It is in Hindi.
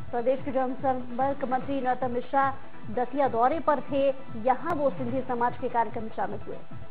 प्रदेश के जनसंपर्क मंत्री नरोत्तम मिश्रा दतिया दौरे पर थे। यहां वो सिंधी समाज के कार्यक्रम में शामिल हुए।